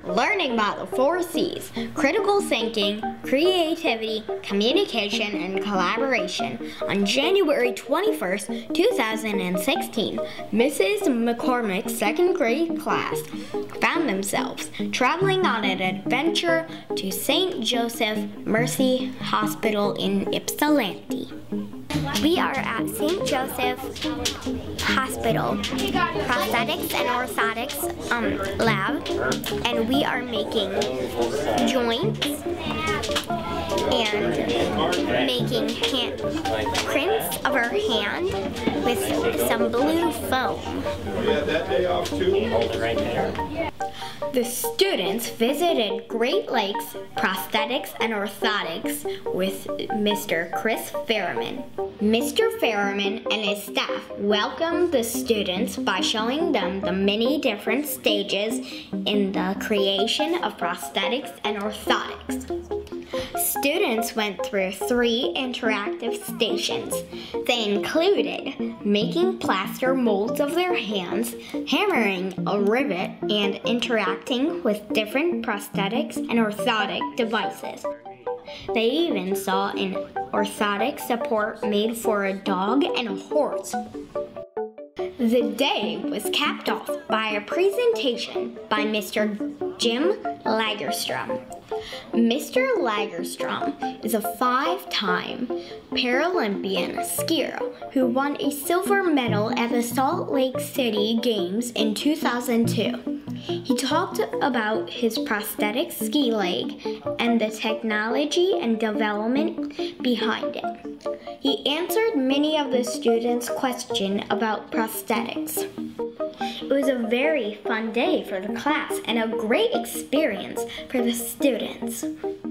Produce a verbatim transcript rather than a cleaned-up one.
learning about the four C's: critical thinking, creativity, communication, and collaboration. On January twenty-first, two thousand sixteen, Missus McCormick's second grade class found themselves traveling on an adventure to Saint Joseph Mercy Hospital in Ypsilanti. We are at Saint Joseph Hospital Prosthetics and Orthotics um, lab, and we are making joints and making hand prints of our hand with some blue foam. The students visited Great Lakes Prosthetics and Orthotics with Mister Chris Ferriman. Mister Ferriman and his staff welcomed the students by showing them the many different stages in the creation of prosthetics and orthotics. Students went through three interactive stations. They included making plaster molds of their hands, hammering a rivet, and interacting with different prosthetics and orthotic devices. They even saw an orthotic support made for a dog and a horse. The day was capped off by a presentation by Mister Jim Lagerstrom. Mister Lagerstrom is a five-time Paralympian skier who won a silver medal at the Salt Lake City Games in two thousand two. He talked about his prosthetic ski leg and the technology and development behind it. He answered many of the students' questions about prosthetics. It was a very fun day for the class and a great experience for the students.